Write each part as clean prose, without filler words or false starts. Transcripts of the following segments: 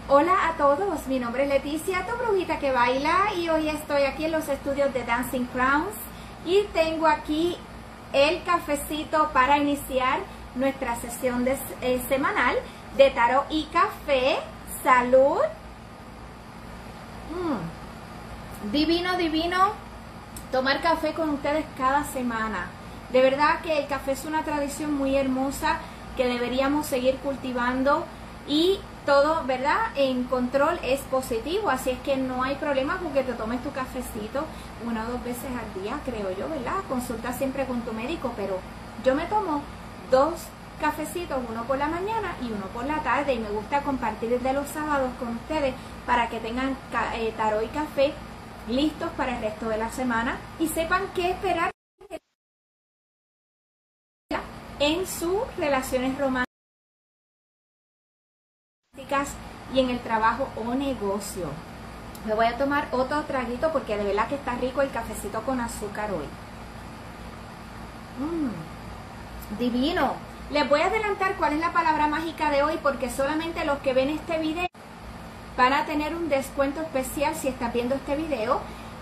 Hola a todos, mi nombre es Leticia, tu brujita que baila, y hoy estoy aquí en los estudios de Dancing Crowns y tengo aquí el cafecito para iniciar nuestra sesión semanal de tarot y café. ¡Salud! Divino, divino tomar café con ustedes cada semana. De verdad que el café es una tradición muy hermosa que deberíamos seguir cultivando, y todo, ¿verdad?, en control es positivo, así es que no hay problema porque te tomes tu cafecito 1 o 2 veces al día, creo yo, ¿verdad? Consulta siempre con tu médico, pero yo me tomo 2 cafecitos, uno por la mañana y uno por la tarde, y me gusta compartir desde los sábados con ustedes para que tengan tarot y café listos para el resto de la semana y sepan qué esperar en sus relaciones románticas y en el trabajo o negocio. Me voy a tomar otro traguito porque de verdad que está rico el cafecito con azúcar hoy. Divino. Les voy a adelantar cuál es la palabra mágica de hoy, porque solamente los que ven este video van a tener un descuento especial si estás viendo este video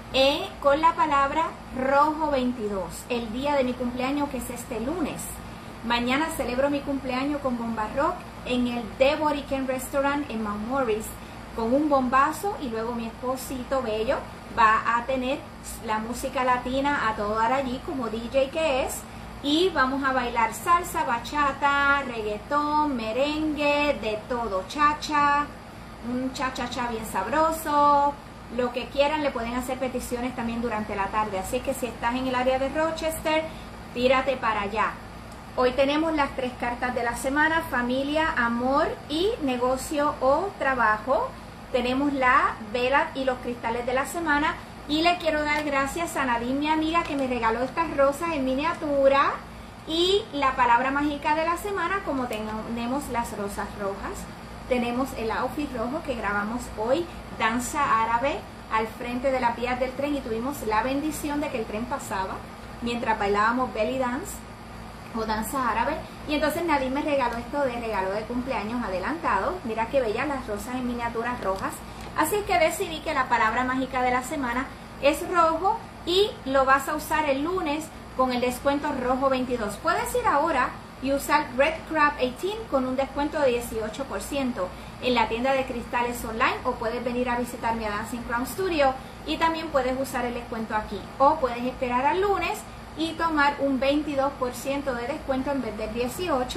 con la palabra rojo 22, el día de mi cumpleaños, que es este lunes. Mañana celebro mi cumpleaños con Bomba Rock en el The Boriken Restaurant en Mount Morris, con un bombazo, y luego mi esposito bello va a tener la música latina a todo dar allí como DJ que es, y vamos a bailar salsa, bachata, reggaetón, merengue, de todo, chacha, un cha-cha-cha bien sabroso, lo que quieran. Le pueden hacer peticiones también durante la tarde, así que si estás en el área de Rochester, tírate para allá. Hoy tenemos las 3 cartas de la semana: familia, amor y negocio o trabajo. Tenemos la vela y los cristales de la semana, y le quiero dar gracias a Nadine, mi amiga, que me regaló estas rosas en miniatura. Y la palabra mágica de la semana, como tenemos las rosas rojas, tenemos el outfit rojo que grabamos hoy, danza árabe al frente de las vías del tren, y tuvimos la bendición de que el tren pasaba mientras bailábamos belly dance o danza árabe. Y entonces Nadine me regaló esto de regalo de cumpleaños adelantado. Mira qué bellas las rosas en miniaturas rojas. Así que decidí que la palabra mágica de la semana es rojo, y lo vas a usar el lunes con el descuento rojo 22. Puedes ir ahora y usar Red Crab 18 con un descuento de 18% en la tienda de cristales online, o puedes venir a visitarme a Dancing Crown Studio y también puedes usar el descuento aquí, o puedes esperar al lunes y tomar un 22% de descuento en vez del 18%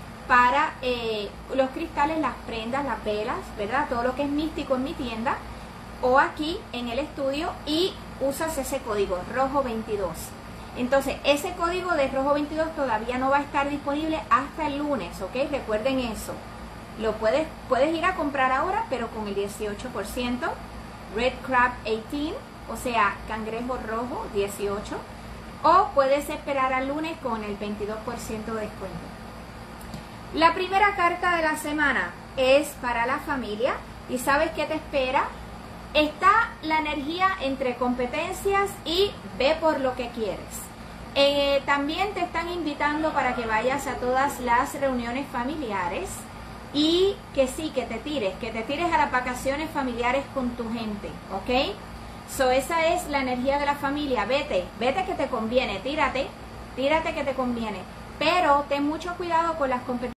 para los cristales, las prendas, las velas, ¿verdad? Todo lo que es místico en mi tienda o aquí en el estudio, y usas ese código rojo 22. Entonces ese código de rojo 22 todavía no va a estar disponible hasta el lunes, ¿ok? Recuerden eso. Lo puedes ir a comprar ahora, pero con el 18%, Red Crab 18, o sea, cangrejo rojo 18, o puedes esperar al lunes con el 22% de descuento. La primera carta de la semana es para la familia, y ¿sabes qué te espera? Está la energía entre competencias y ve por lo que quieres. También te están invitando para que vayas a todas las reuniones familiares, y que sí, que te tires a las vacaciones familiares con tu gente, ¿ok? Esa es la energía de la familia. Vete que te conviene, tírate que te conviene, pero ten mucho cuidado con las competencias,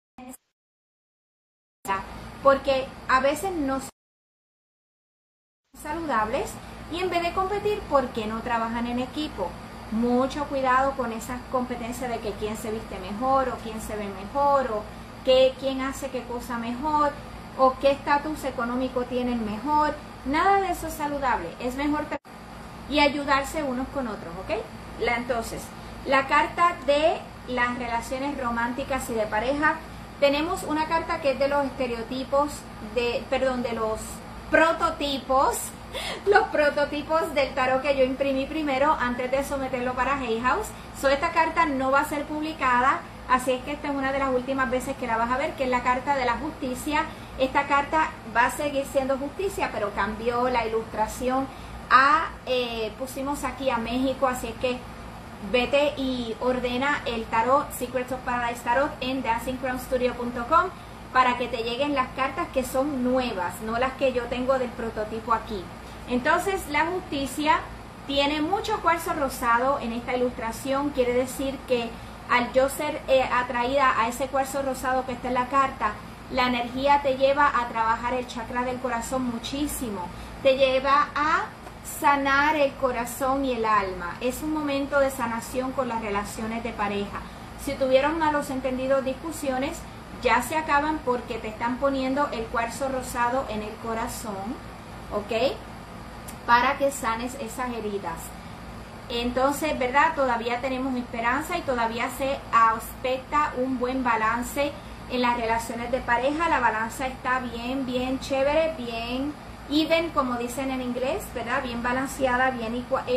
porque a veces no son saludables, y en vez de competir, ¿por qué no trabajan en equipo? Mucho cuidado con esas competencias de que quién se viste mejor, o quién se ve mejor, o quién hace qué cosa mejor, o qué estatus económico tienen mejor. Nada de eso es saludable. Es mejor y ayudarse unos con otros, ¿ok? Entonces, la carta de las relaciones románticas y de pareja, tenemos una carta que es de los estereotipos, de los prototipos, los prototipos del tarot que yo imprimí primero antes de someterlo para Hay House. Esta carta no va a ser publicada, así es que esta es una de las últimas veces que la vas a ver, que es la carta de la justicia. Esta carta va a seguir siendo justicia, pero cambió la ilustración pusimos aquí a México, así es que vete y ordena el tarot Secrets of Paradise Tarot en dancingcrownstudio.com para que te lleguen las cartas que son nuevas, no las que yo tengo del prototipo aquí. Entonces la justicia tiene mucho cuarzo rosado en esta ilustración, quiere decir que al yo ser atraída a ese cuarzo rosado que está en la carta, la energía te lleva a trabajar el chakra del corazón muchísimo, te lleva a sanar el corazón y el alma. Es un momento de sanación con las relaciones de pareja. Si tuvieron malos entendidos, discusiones, ya se acaban porque te están poniendo el cuarzo rosado en el corazón, ¿ok? Para que sanes esas heridas. Entonces, ¿verdad? Todavía tenemos esperanza y todavía se aspecta un buen balance en las relaciones de pareja. La balanza está bien chévere, bien even, como dicen en inglés, ¿verdad? Bien balanceada, bien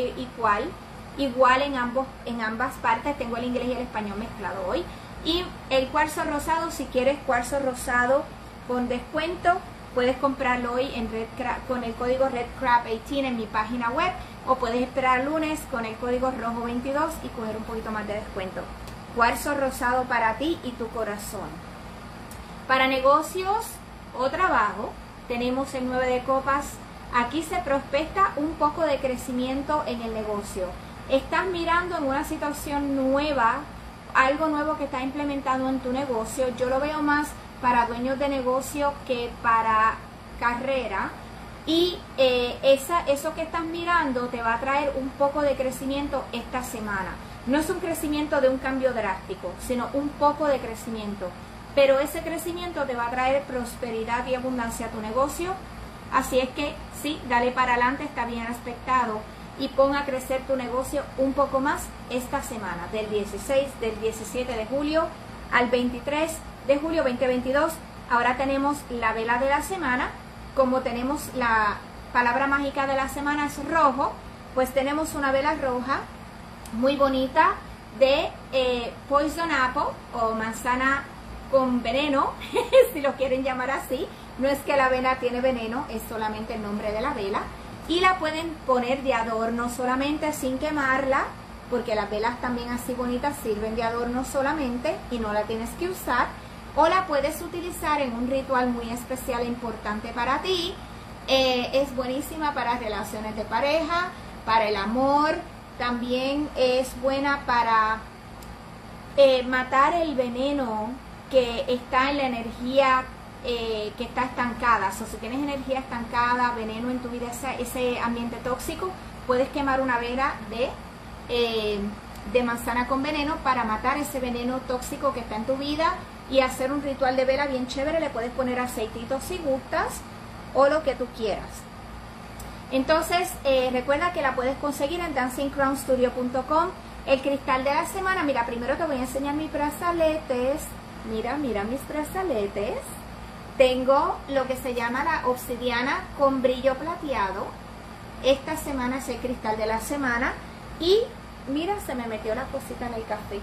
igual en ambas partes. Tengo el inglés y el español mezclado hoy. Y el cuarzo rosado, si quieres cuarzo rosado con descuento, puedes comprarlo hoy en con el código RedCrab18 en mi página web, o puedes esperar lunes con el código rojo22 y coger un poquito más de descuento. Cuarzo rosado para ti y tu corazón. Para negocios o trabajo, tenemos el 9 de copas. Aquí se prospecta un poco de crecimiento en el negocio. Estás mirando en una situación nueva, algo nuevo que está implementado en tu negocio. Yo lo veo más para dueños de negocio que para carrera. Y eso que estás mirando te va a traer un poco de crecimiento esta semana. No es un crecimiento de un cambio drástico, sino un poco de crecimiento. Pero ese crecimiento te va a traer prosperidad y abundancia a tu negocio. Así es que sí, dale para adelante, está bien aspectado. Y pon a crecer tu negocio un poco más esta semana, del 17 de julio al 23 de julio 2022. Ahora tenemos la vela de la semana. Como tenemos la palabra mágica de la semana es rojo, pues tenemos una vela roja muy bonita de Poison Apple o manzana con veneno, si lo quieren llamar así. No es que la vela tiene veneno, es solamente el nombre de la vela. Y la pueden poner de adorno solamente sin quemarla, porque las velas también así bonitas sirven de adorno solamente y no la tienes que usar. O la puedes utilizar en un ritual muy especial e importante para ti. Es buenísima para relaciones de pareja, para el amor. También es buena para matar el veneno que está en la energía que está estancada. O si tienes energía estancada, veneno en tu vida, ese ambiente tóxico, puedes quemar una vela de manzana con veneno para matar ese veneno tóxico que está en tu vida y hacer un ritual de vela bien chévere. Le puedes poner aceititos si gustas o lo que tú quieras. Entonces recuerda que la puedes conseguir en dancingcrownstudio.com. El cristal de la semana, mira, primero te voy a enseñar mis brazaletes. Mira mis brazaletes. Tengo lo que se llama la obsidiana con brillo plateado. Esta semana es el cristal de la semana. Y mira, se me metió la cosita en el café.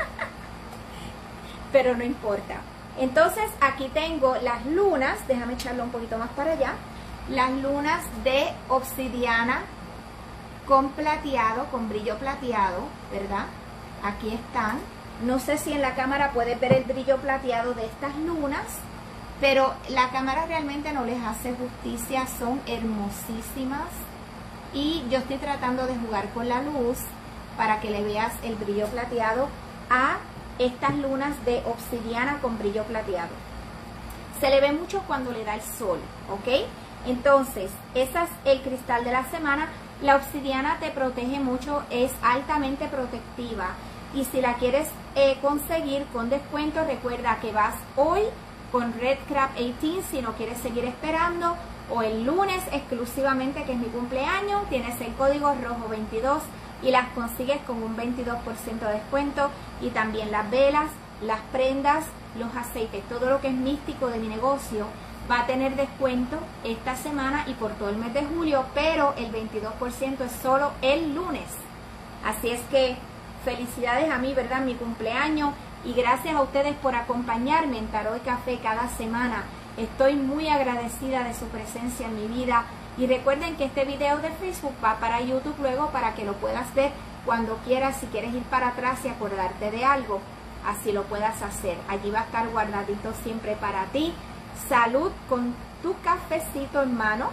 Pero no importa. Entonces aquí tengo las lunas. Déjame echarlo un poquito más para allá. Las lunas de obsidiana con plateado, con brillo plateado, ¿verdad? Aquí están. No sé si en la cámara puedes ver el brillo plateado de estas lunas, pero la cámara realmente no les hace justicia. Son hermosísimas. Y yo estoy tratando de jugar con la luz para que le veas el brillo plateado a estas lunas de obsidiana con brillo plateado. Se le ve mucho cuando le da el sol, ¿ok? Entonces, ese es el cristal de la semana. La obsidiana te protege mucho, es altamente protectiva. Y si la quieres conseguir con descuento, recuerda que vas hoy con RedCrab18 si no quieres seguir esperando, o el lunes exclusivamente, que es mi cumpleaños, tienes el código rojo22 y las consigues con un 22% de descuento. Y también las velas, las prendas, los aceites, todo lo que es místico de mi negocio va a tener descuento esta semana y por todo el mes de julio, pero el 22% es solo el lunes. Así es que felicidades a mí, ¿verdad? Mi cumpleaños, y gracias a ustedes por acompañarme en Tarot y Café cada semana. Estoy muy agradecida de su presencia en mi vida. Y recuerden que este video de Facebook va para YouTube luego para que lo puedas ver cuando quieras, si quieres ir para atrás y acordarte de algo. así lo puedas hacer. Allí va a estar guardadito siempre para ti. Salud con tu cafecito en mano.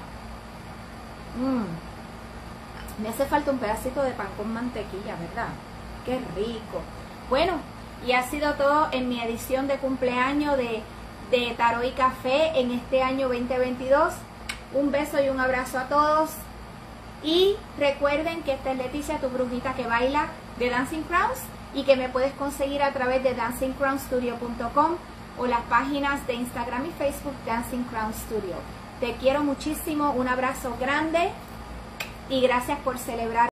Me hace falta un pedacito de pan con mantequilla, ¿verdad? Qué rico. Bueno, y ha sido todo en mi edición de cumpleaños de Tarot y Café en este año 2022. Un beso y un abrazo a todos. Y recuerden que esta es Leticia, tu brujita que baila de Dancing Crowns, y que me puedes conseguir a través de dancingcrownstudio.com o las páginas de Instagram y Facebook Dancing Crown Studio. Te quiero muchísimo, un abrazo grande y gracias por celebrar.